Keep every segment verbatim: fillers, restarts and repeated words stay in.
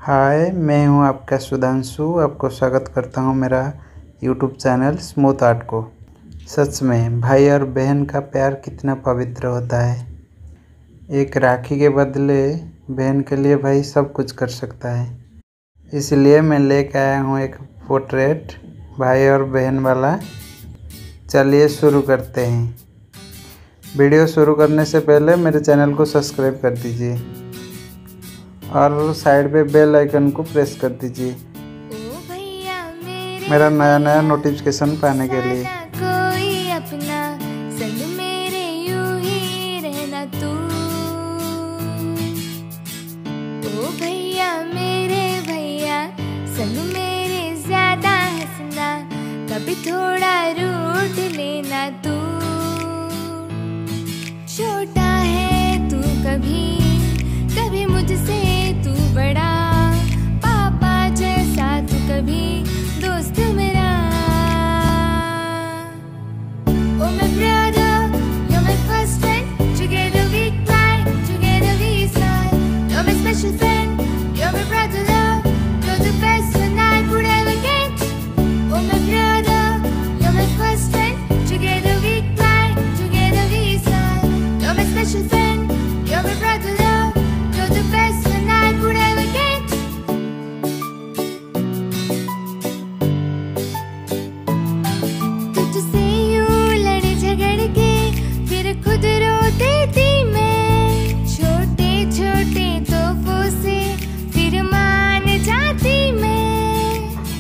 हाय, मैं हूं आपका सुधांशु। आपको स्वागत करता हूं मेरा यूट्यूब चैनल स्मूथ आर्ट को। सच में भाई और बहन का प्यार कितना पवित्र होता है। एक राखी के बदले बहन के लिए भाई सब कुछ कर सकता है। इसलिए मैं लेकर आया हूं एक पोर्ट्रेट भाई और बहन वाला। चलिए शुरू करते हैं। वीडियो शुरू करने से पहले मेरे चैनल को सब्सक्राइब कर दीजिए और साइड पे बेल आइकन को प्रेस कर दीजिए मेरा नया नया नोटिफिकेशन पाने के लिए। कोई अपना संग मेरे यूं ही रहना तू। ओ भैया मेरे भैया संग मेरे ज्यादा हंसना, कभी थोड़ा रूठ लेना तू। छोटा है तू कभी कभी मुझसे तू बड़ा, पापा जैसा तू कभी दोस्त मेरा। Oh my brother, you're my first friend. Together we cry, together we smile. You're my special friend, you're my brother love. You're the best one I could ever get. Oh my brother, you're my first friend. Together we cry, together we smile. You're my special friend, you're my brother love. You're the best one I could ever get. तुझसे यूं लड़ झगड़ के फिर खुद रो देती मैं। छोटे छोटे तोहफों से फिर मान जाती मैं।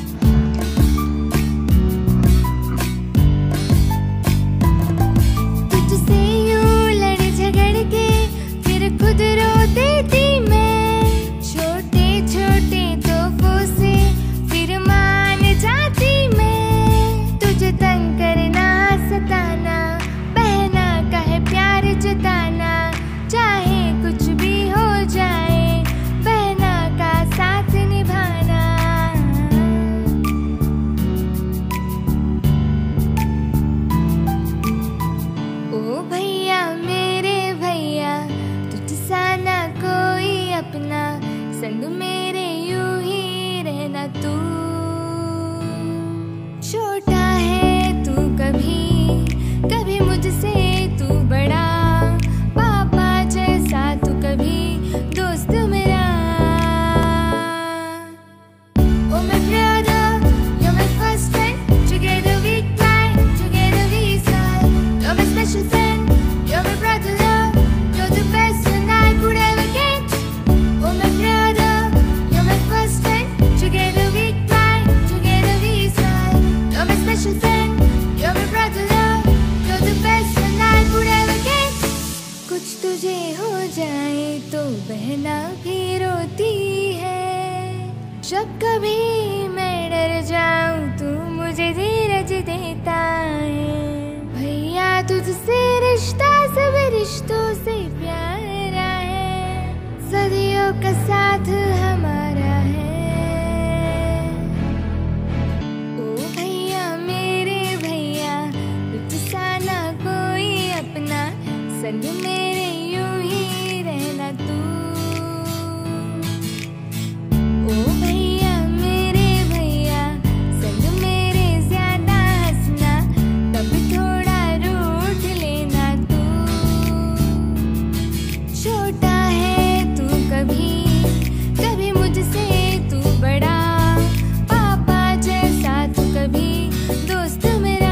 तुझसे यूं लड़ झगड़ के फिर खुद रो देती मैं। छोटे छोटे तोहफों से फिर मान जाती मैं। तुझे तंग करना सताना, बहना का है प्यार जताना। चाहे कुछ भी हो जाए, बहना का साथ निभाना। ओ भैया मेरे भैया, तुझसा ना कोई अपना, संग मेरे यूं ही रहना तू। छोटा है तू कभी कभी मुझसे तू बड़ा, पापा जैसा तू कभी दोस्त मेरा। Oh my brother, you're my first friend. Together we cry, together we smile. You're my special friend, you're my brother love. You're the best one I could ever get. Oh my brother, you're my first friend. Together we cry, together we smile. You're my special friend, you're my brother love. You're the best one I could ever get. कुछ तुझे हो जाए तो बहना भी रोती है। जब कभी मैं डर जाऊं तू मुझे धीरज देता है। भैया तुझसे रिश्ता सब रिश्तों से प्यारा है, सदियों का साथ हमारा है। ओ भैया मेरे भैया, तुझसा ना कोई अपना, संग मेरे यूं ही रहना तू। ओ भैया मेरे भैया संग मेरे ज्यादा हंसना, कभी थोड़ा रूठ लेना तू। छोटा है तू कभी कभी मुझसे तू बड़ा, पापा जैसा तू कभी दोस्त मेरा।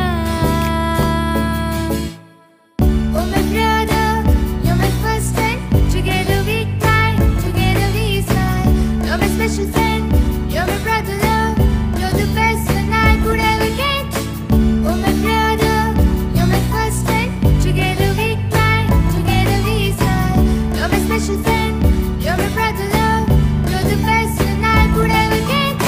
Oh my brother, you're my first friend. Together we cry, together we smile. You're my special friend, you're my brother love. You're the best one I could ever get. Oh my brother, you're my first friend. Together we cry, together we smile. You're my special friend, you're my brother love. You're the best one I could ever get.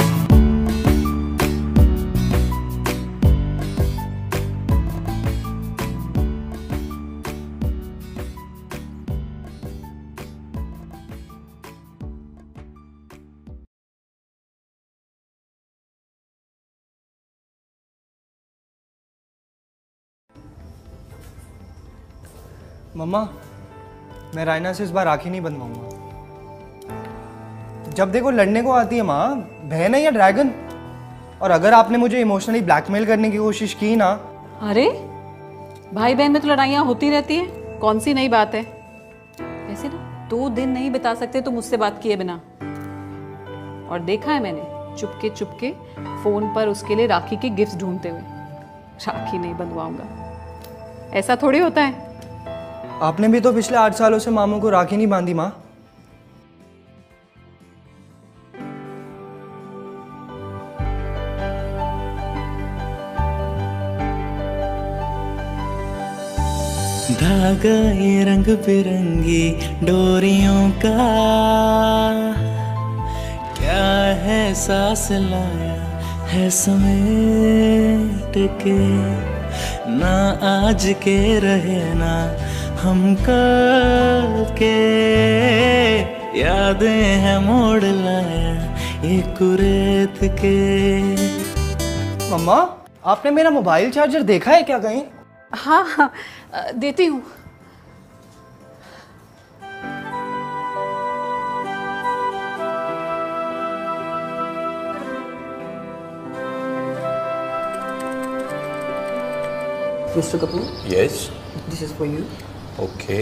मम्मा, मैं रायना से इस बार राखी नहीं बंधवाऊंगा। जब देखो लड़ने को आती है माँ। बहन है या ड्रैगन? और अगर आपने मुझे इमोशनली ब्लैकमेल करने की कोशिश की ना। अरे भाई बहन में तो लड़ाइयाँ होती रहती हैं, कौन सी नई बात है। वैसे ना दो दिन नहीं बिता सकते तुम मुझसे बात किए बिना। और देखा है मैंने चुपके चुपके फोन पर उसके लिए राखी के गिफ्ट ढूंढते हुए। राखी नहीं बंधवाऊंगा, ऐसा थोड़ी होता है। आपने भी तो पिछले आठ सालों से मामू को राखी नहीं बांधी माँ। धागा ये रंग बिरंगी डोरियों का क्या है, सांस लाया है समेट के, ना आज के रहे ना हम कल के, यादें हैं मोड़ लाया ये कुरेत के। मम्मा आपने मेरा मोबाइल चार्जर देखा है क्या कहीं? हाँ हाँ देती हूँ। Mister Kapoor, Yes. this is for you. Okay.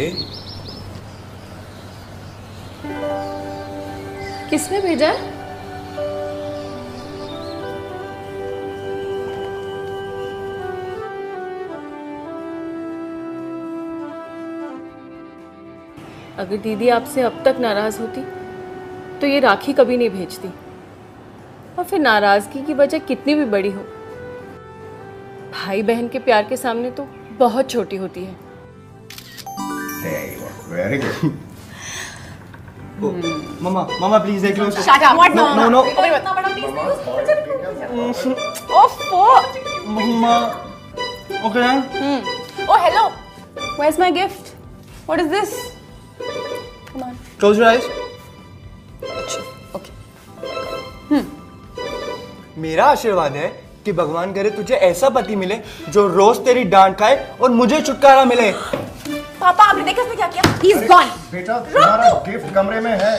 किसने भेजा है? अगर दीदी आपसे अब तक नाराज होती तो ये राखी कभी नहीं भेजती। और फिर नाराजगी की वजह कितनी भी बड़ी हो, भाई बहन के प्यार के सामने तो बहुत छोटी होती है। Very good. मम्मा मम्मा प्लीज देख लो। Shut up. What? No, no, no. मम्मा okay. Oh hello. Where's my gift? What is this? Come on. Close your eyes. Okay. मेरा आशीर्वाद है कि भगवान करे तुझे ऐसा पति मिले जो रोज तेरी डांट खाए और मुझे छुटकारा मिले। पापा आपने देखा इसने क्या किया? He's gone. बेटा तुम्हारा गिफ्ट कमरे में है।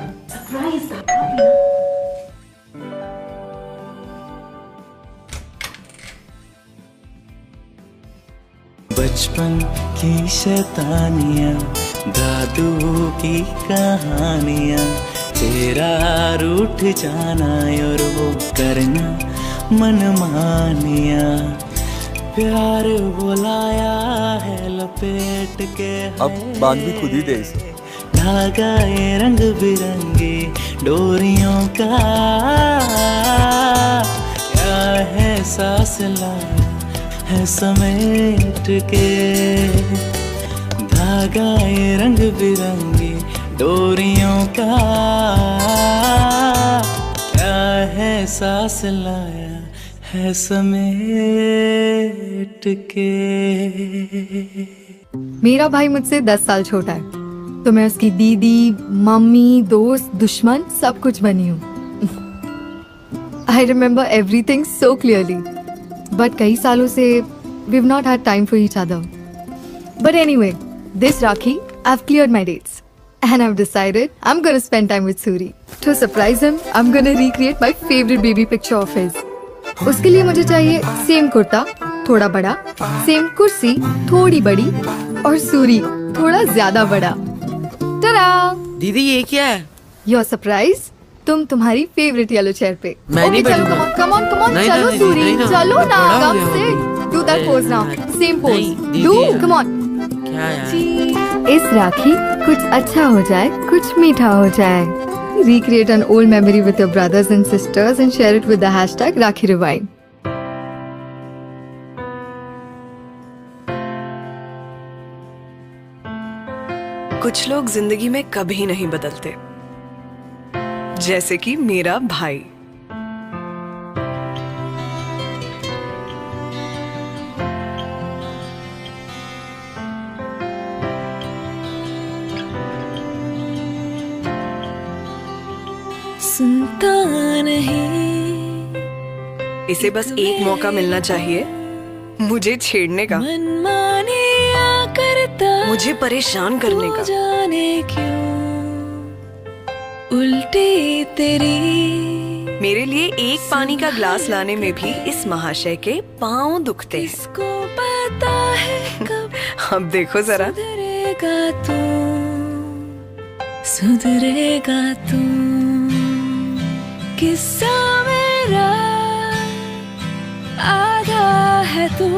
बचपन की शैतानियाँ, दादू की कहानियाँ, तेरा रूठ जाना और वो करना मनमानिया, प्यार बुलाया है लपेट के। अब बांध भी खुद ही दे इसे। धागा ये रंग बिरंगी डोरियों का क्या है, सांस लाया है समेट के। धागा ये रंग बिरंगी डोरियों का क्या है, सांस लाया है समेट के। मेरा भाई मुझसे दस साल छोटा है तो मैं उसकी दीदी, मम्मी, दोस्त, दुश्मन सब कुछ बनी हूँ। I remember everything so clearly, but कई सालों से we have not had time for each other. But anyway, this Rakhi I have cleared my dates and I've decided I'm gonna spend time with Suri. To surprise him, I'm gonna recreate my favorite baby picture of his. उसके लिए मुझे चाहिए same kurta थोड़ा बड़ा, same कुर्सी थोड़ी बड़ी और सूरी थोड़ा ज्यादा बड़ा। टा-डा! दीदी ये क्या है? Your surprise? तुम तुम्हारी फेवरेट येलो चेयर पे। मैं नहीं चलो, बैठूंगा। come on, come on, नहीं, चलो नहीं, सूरी, नहीं, नहीं, चलो मैं ना, बड़ा हो come गया हूँ। sit, do that नहीं, pose now, same pose, नहीं, दीदी do, यार। come on। क्या यार? इस राखी कुछ अच्छा हो जाए, कुछ मीठा हो जाए। Recreate an old memory with your brothers and sisters and share it with the hashtag Rakhi Rewind. कुछ लोग जिंदगी में कभी नहीं बदलते, जैसे कि मेरा भाई। सुनता नहीं, इसे बस एक मौका मिलना चाहिए मुझे छेड़ने का, करता मुझे परेशान करने का। जाने क्यों उल्टी तेरी। मेरे लिए एक पानी का ग्लास लाने में भी इस महाशय के पांव दुखते हैं। इसको पता है कब अब देखो जरा। सुधरेगा तू, सुधरेगा तू, किस्सा मेरा आधा है तू,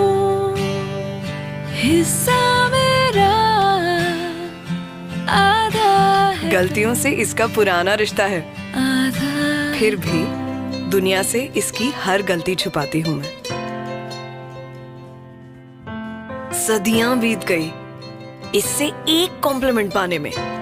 हिस्सा मेरा आधा है। गलतियों से इसका पुराना रिश्ता है, आधा फिर भी दुनिया से इसकी हर गलती छुपाती हूँ मैं। सदियां बीत गई इससे एक कॉम्प्लीमेंट पाने में।